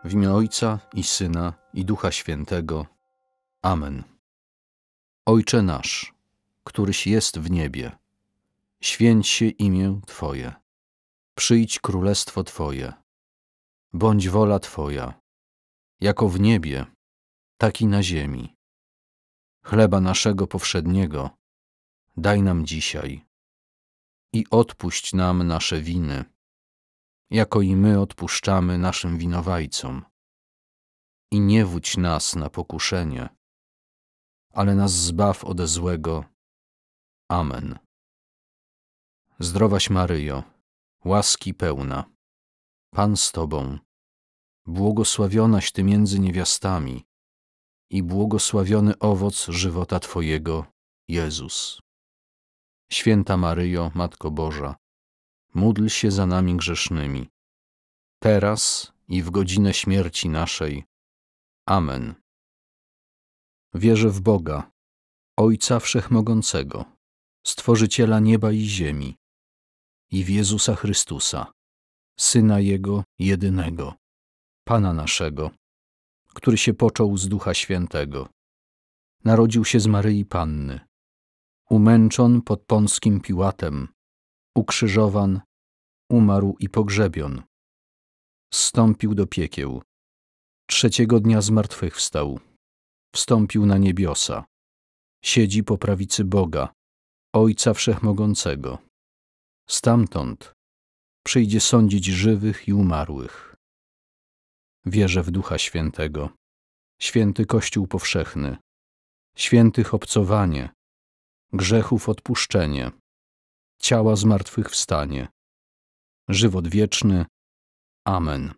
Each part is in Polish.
W imię Ojca i Syna, i Ducha Świętego. Amen. Ojcze nasz, któryś jest w niebie, święć się imię Twoje. Przyjdź królestwo Twoje. Bądź wola Twoja, jako w niebie, tak i na ziemi. Chleba naszego powszedniego daj nam dzisiaj i odpuść nam nasze winy, jako i my odpuszczamy naszym winowajcom. I nie wódź nas na pokuszenie, ale nas zbaw ode złego. Amen. Zdrowaś Maryjo, łaski pełna, Pan z Tobą, błogosławionaś Ty między niewiastami i błogosławiony owoc żywota Twojego, Jezus. Święta Maryjo, Matko Boża, módl się za nami grzesznymi, teraz i w godzinę śmierci naszej. Amen. Wierzę w Boga, Ojca Wszechmogącego, Stworzyciela nieba i ziemi, i w Jezusa Chrystusa, Syna Jego jedynego, Pana naszego, który się począł z Ducha Świętego. Narodził się z Maryi Panny, umęczon pod Pąckim Piłatem, ukrzyżowan, umarł i pogrzebion. Zstąpił do piekieł, trzeciego dnia zmartwychwstał, wstąpił na niebiosa, siedzi po prawicy Boga, Ojca Wszechmogącego. Stamtąd przyjdzie sądzić żywych i umarłych. Wierzę w Ducha Świętego, święty Kościół powszechny, świętych obcowanie, grzechów odpuszczenie, ciała zmartwychwstanie, żywot wieczny. Amen.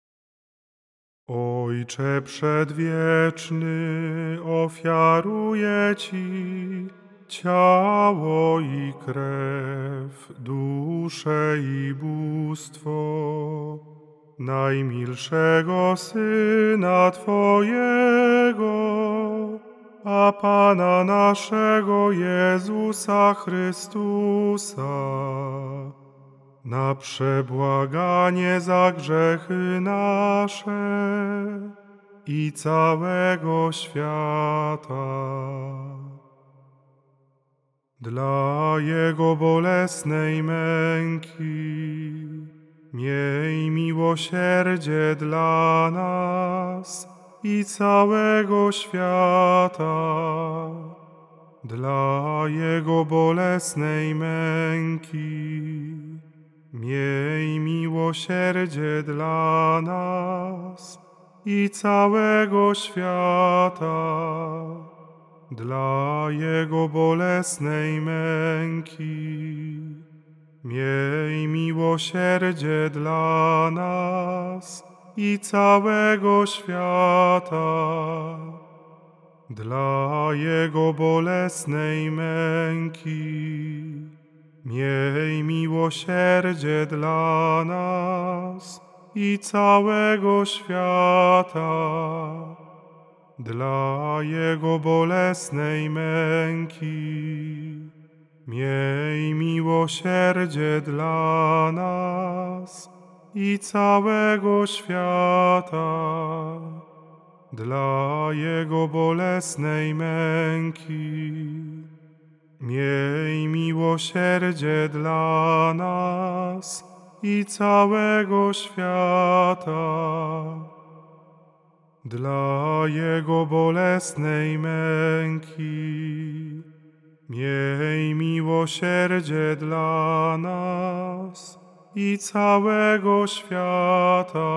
Ojcze przedwieczny, ofiaruję Ci ciało i krew, duszę i bóstwo najmilszego Syna Twojego, a Pana naszego Jezusa Chrystusa, na przebłaganie za grzechy nasze i całego świata. Dla Jego bolesnej męki miej miłosierdzie dla nas i całego świata. Dla Jego bolesnej męki miej miłosierdzie dla nas i całego świata. Dla Jego bolesnej męki miej miłosierdzie dla nas i całego świata. Dla Jego bolesnej męki miej miłosierdzie dla nas i całego świata. Dla Jego bolesnej męki miej miłosierdzie dla nas i całego świata. Dla Jego bolesnej męki miej miłosierdzie dla nas i całego świata. Dla Jego bolesnej męki miej miłosierdzie dla nas i całego świata.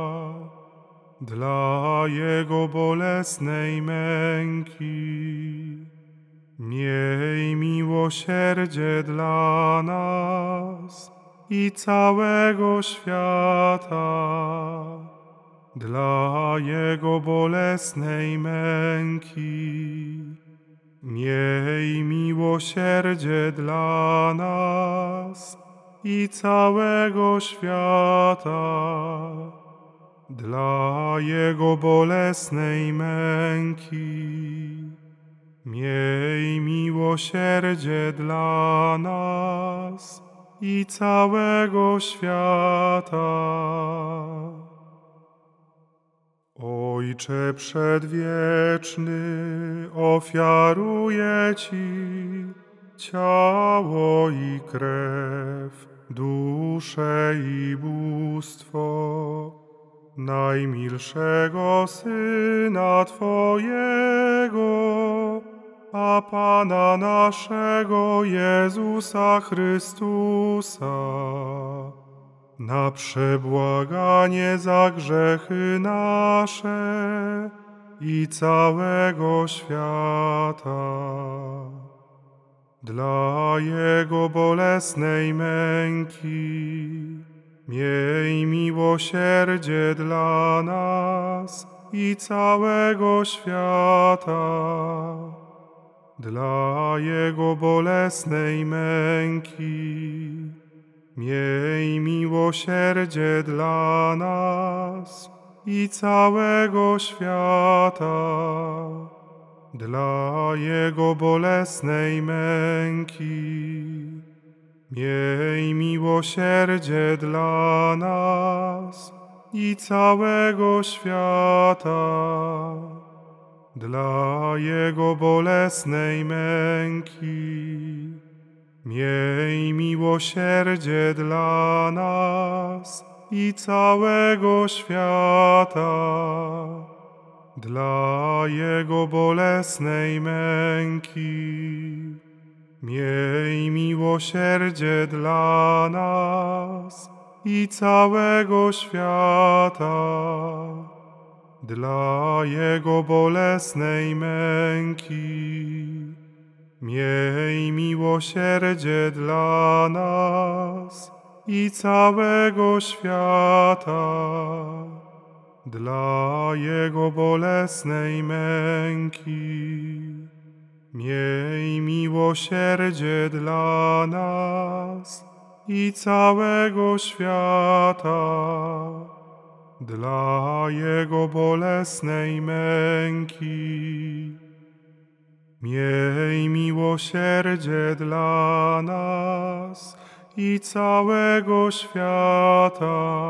Dla Jego bolesnej męki miej miłosierdzie dla nas i całego świata. Dla Jego bolesnej męki miej miłosierdzie dla nas i całego świata. Dla Jego bolesnej męki miej miłosierdzie dla nas i całego świata. Ojcze przedwieczny, ofiaruję Ci ciało i krew, duszę i bóstwo najmilszego Syna Twojego, a Pana naszego Jezusa Chrystusa, na przebłaganie za grzechy nasze i całego świata. Dla Jego bolesnej męki miej miłosierdzie dla nas i całego świata. Dla Jego bolesnej męki miej miłosierdzie dla nas i całego świata. Dla Jego bolesnej męki miej miłosierdzie dla nas i całego świata. Dla Jego bolesnej męki miej miłosierdzie dla nas i całego świata. Dla Jego bolesnej męki miej miłosierdzie dla nas i całego świata. Dla Jego bolesnej męki miej miłosierdzie dla nas i całego świata. Dla Jego bolesnej męki miej miłosierdzie dla nas i całego świata. Dla Jego bolesnej męki miej miłosierdzie dla nas i całego świata.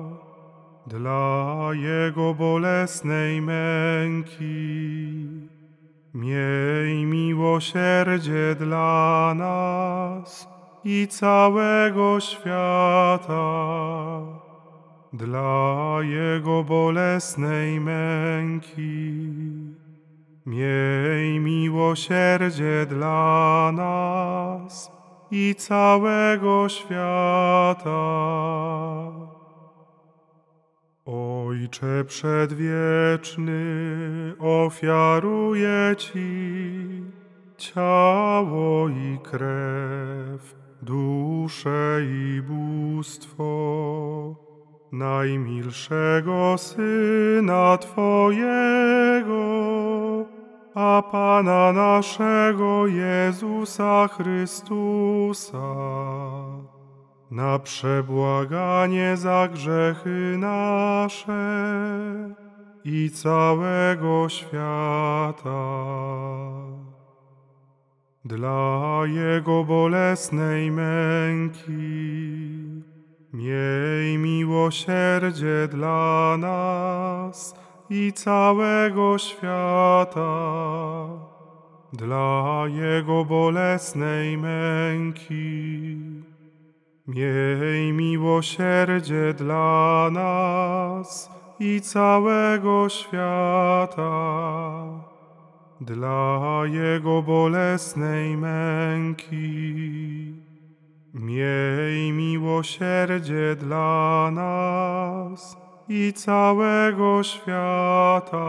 Dla Jego bolesnej męki miej miłosierdzie dla nas i całego świata. Dla Jego bolesnej męki miej miłosierdzie dla nas i całego świata. Ojcze przedwieczny, ofiaruję Ci ciało i krew, duszę i bóstwo najmilszego Syna Twojego, a Pana naszego Jezusa Chrystusa, na przebłaganie za grzechy nasze i całego świata. Dla Jego bolesnej męki miej miłosierdzie dla nas i całego świata. Dla Jego bolesnej męki miej miłosierdzie dla nas i całego świata. Dla Jego bolesnej męki miej miłosierdzie dla nas i całego świata.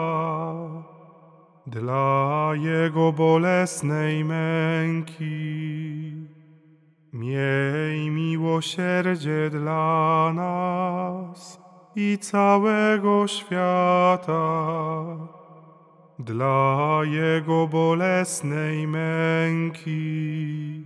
Dla Jego bolesnej męki miej miłosierdzie dla nas i całego świata. Dla Jego bolesnej męki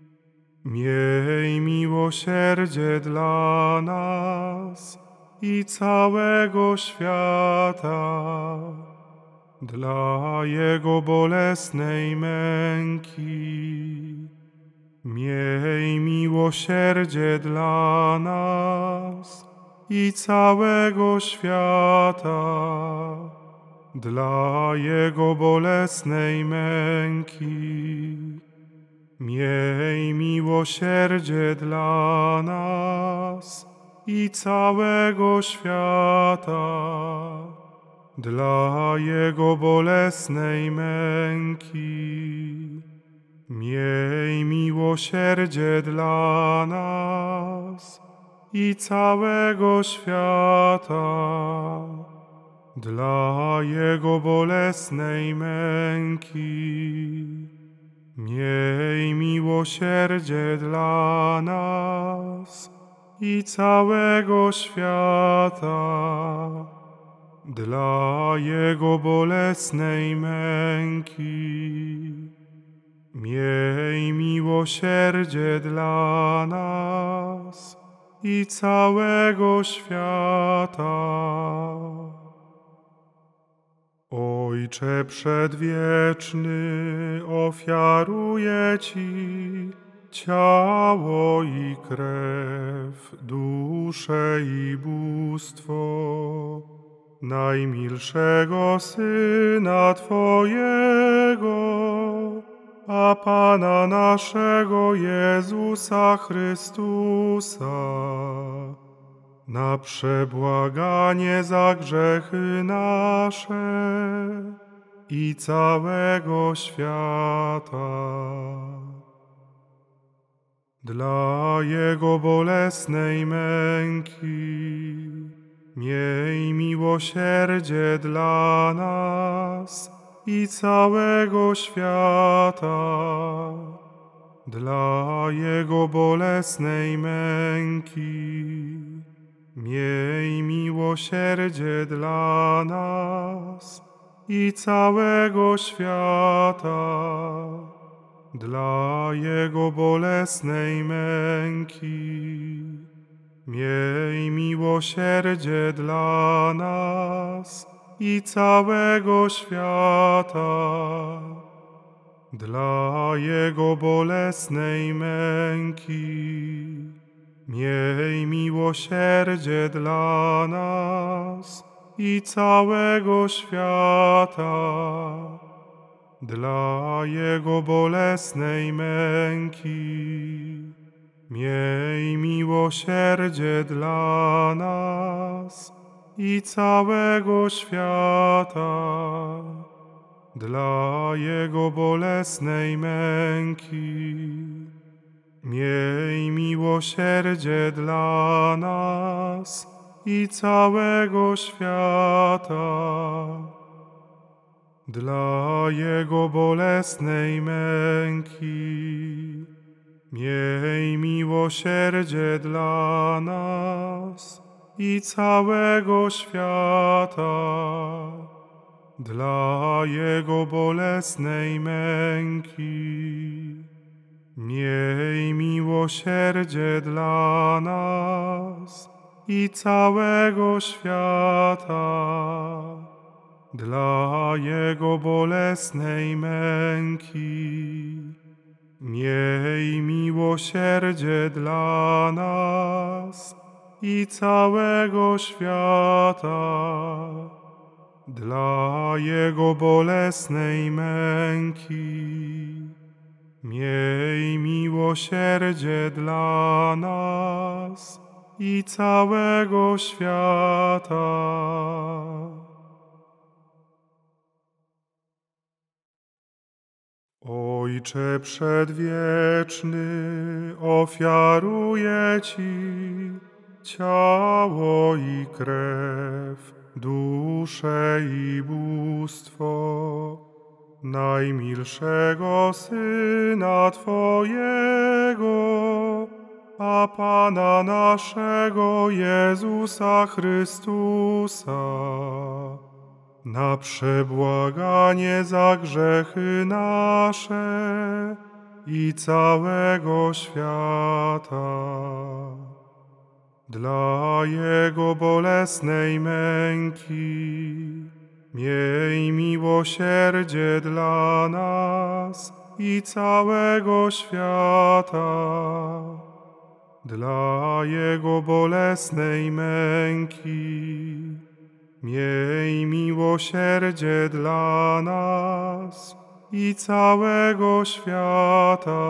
miej miłosierdzie dla nas i całego świata. Dla Jego bolesnej męki miej miłosierdzie dla nas i całego świata. dla Jego bolesnej męki. Miej miłosierdzie dla nas i całego świata, dla Jego bolesnej męki. Miej miłosierdzie dla nas i całego świata, dla Jego bolesnej męki. Miej miłosierdzie dla nas i całego świata, dla Jego bolesnej męki. Miej miłosierdzie dla nas i całego świata. Ojcze przedwieczny, ofiaruję Ci ciało i krew, duszę i bóstwo najmilszego Syna Twojego, a Pana naszego Jezusa Chrystusa, na przebłaganie za grzechy nasze i całego świata. Dla Jego bolesnej męki miej miłosierdzie dla nas i całego świata. Dla Jego bolesnej męki miej miłosierdzie dla nas i całego świata. Dla Jego bolesnej męki miej miłosierdzie dla nas i całego świata. Dla Jego bolesnej męki miej miłosierdzie dla nas i całego świata. Dla Jego bolesnej męki miej miłosierdzie dla nas i całego świata. Dla Jego bolesnej męki miej miłosierdzie dla nas i całego świata. Dla Jego bolesnej męki miej miłosierdzie dla nas i całego świata. Dla Jego bolesnej męki miej miłosierdzie dla nas i całego świata. Dla Jego bolesnej męki miej miłosierdzie dla nas i całego świata. Dla Jego bolesnej męki miej miłosierdzie dla nas i całego świata. Ojcze przedwieczny, ofiaruję Ci ciało i krew, duszę i bóstwo najmilszego Syna Twojego, a Pana naszego Jezusa Chrystusa, na przebłaganie za grzechy nasze i całego świata. Dla Jego bolesnej męki miej miłosierdzie dla nas i całego świata. Dla Jego bolesnej męki Miej miłosierdzie dla nas i całego świata,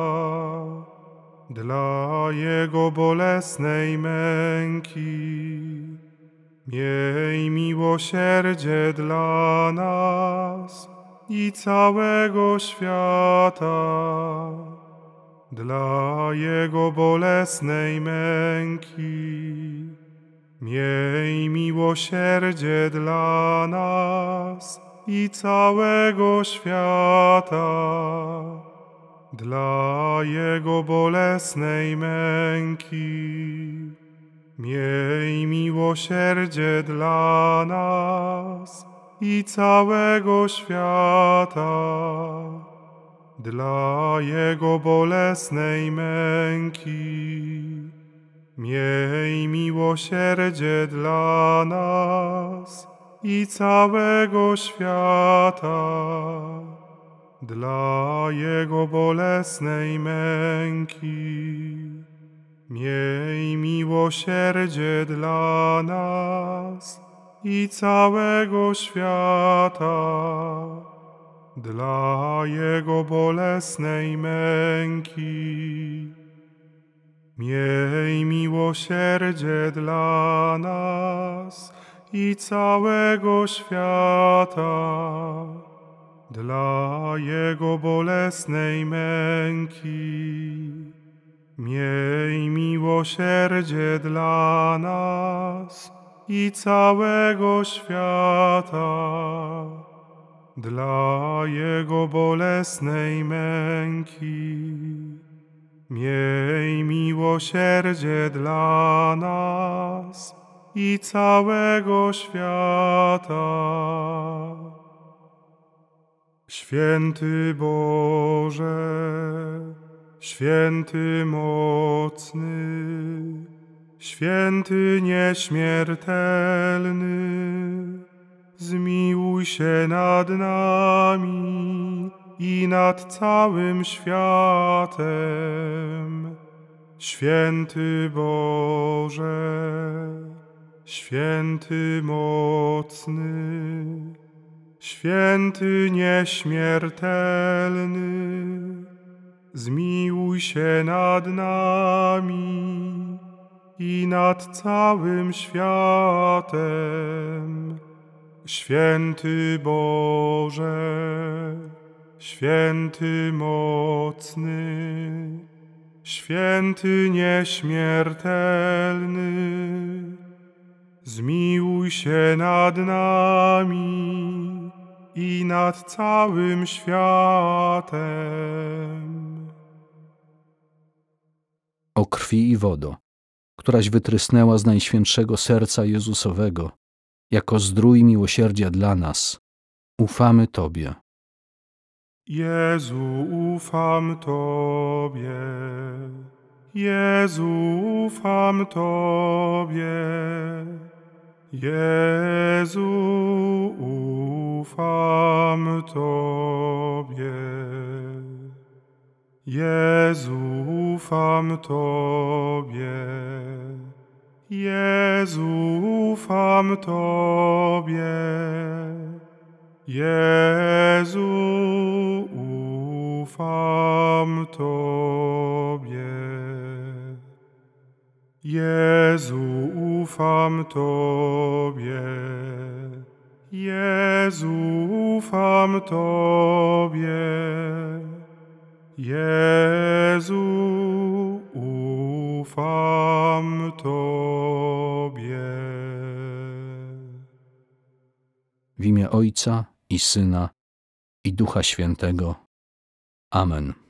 dla Jego bolesnej męki. Miej miłosierdzie dla nas i całego świata, dla Jego bolesnej męki. Miej miłosierdzie dla nas i całego świata, dla Jego bolesnej męki. Miej miłosierdzie dla nas i całego świata, dla Jego bolesnej męki. Miej miłosierdzie dla nas i całego świata, dla Jego bolesnej męki. Miej miłosierdzie dla nas i całego świata, dla Jego bolesnej męki. Miej miłosierdzie dla nas i całego świata, dla Jego bolesnej męki. Miej miłosierdzie dla nas i całego świata, dla Jego bolesnej męki. Miej miłosierdzie dla nas i całego świata. Święty Boże, święty mocny, święty nieśmiertelny, zmiłuj się nad nami i nad całym światem. Święty Boże, święty mocny, święty nieśmiertelny, zmiłuj się nad nami i nad całym światem. Święty Boże, święty mocny, święty nieśmiertelny, zmiłuj się nad nami i nad całym światem. O krwi i wodo, któraś wytrysnęła z Najświętszego Serca Jezusowego, jako zdrój miłosierdzia dla nas, ufamy Tobie. Jezu, ufam Tobie. Jezu, ufam Tobie. Jezu, ufam Tobie. Jezu, ufam Tobie. Jezu, ufam Tobie. Jezu, ufam Tobie. Jezu, ufam Tobie. Jezu, ufam Tobie. Jezu, ufam Tobie. W imię Ojca i Syna, i Ducha Świętego. Amen.